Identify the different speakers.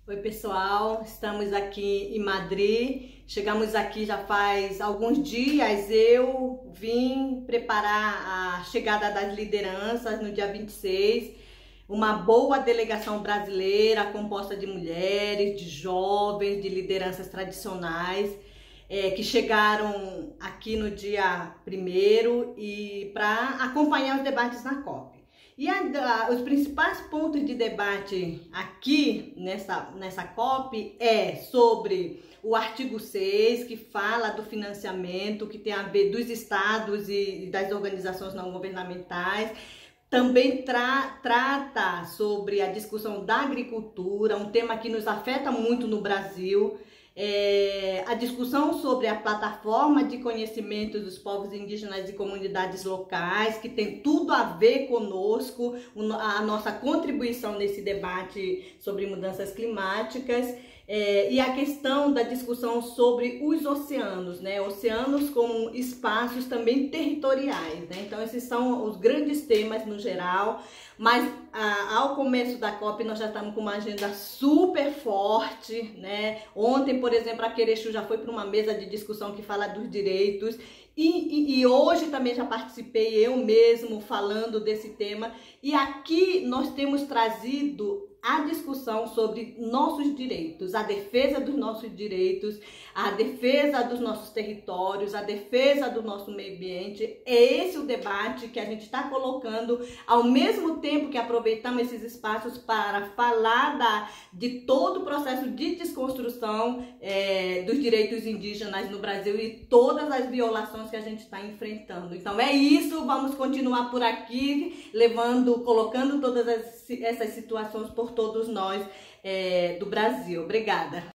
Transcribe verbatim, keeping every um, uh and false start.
Speaker 1: Oi pessoal, estamos aqui em Madrid, chegamos aqui já faz alguns dias. Eu vim preparar a chegada das lideranças no dia vinte e seis, uma boa delegação brasileira composta de mulheres, de jovens, de lideranças tradicionais, é, que chegaram aqui no dia primeiro e para acompanhar os debates na COP. E a, a, os principais pontos de debate aqui nessa, nessa COP é sobre o artigo seis, que fala do financiamento, que tem a ver dos estados e das organizações não governamentais. Também tra, trata sobre a discussão da agricultura, um tema que nos afeta muito no Brasil. É, a discussão sobre a plataforma de conhecimento dos povos indígenas e comunidades locais, que tem tudo a ver conosco, a nossa contribuição nesse debate sobre mudanças climáticas. É, e a questão da discussão sobre os oceanos, né? Oceanos como espaços também territoriais, né? Então esses são os grandes temas no geral, mas a, ao começo da COP nós já estamos com uma agenda super forte, né? Ontem, por exemplo, a Querexu já foi para uma mesa de discussão que fala dos direitos. E, e, e hoje também já participei eu mesmo falando desse tema, e aqui nós temos trazido a discussão sobre nossos direitos, a defesa dos nossos direitos, a defesa dos nossos territórios, a defesa do nosso meio ambiente. É esse o debate que a gente está colocando, ao mesmo tempo que aproveitamos esses espaços para falar da, de todo o processo de desconstrução é, dos direitos indígenas no Brasil e todas as violações que a gente está enfrentando. Então é isso, vamos continuar por aqui, levando, colocando todas as, essas situações por todos nós é, do Brasil. Obrigada.